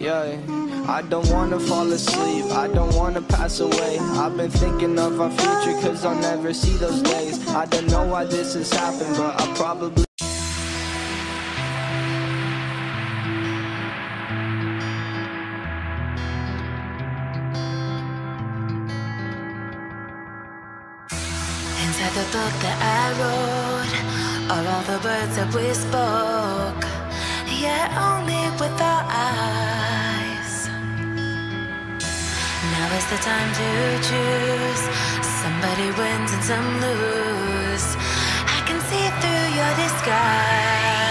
Yeah, I don't wanna fall asleep, I don't wanna pass away. I've been thinking of our future, cause I'll never see those days. I don't know why this has happened, but I probably inside the book that I wrote are all the words that we spoke, yet only with our eyes. Now is the time to choose. Somebody wins and some lose. I can see through your disguise.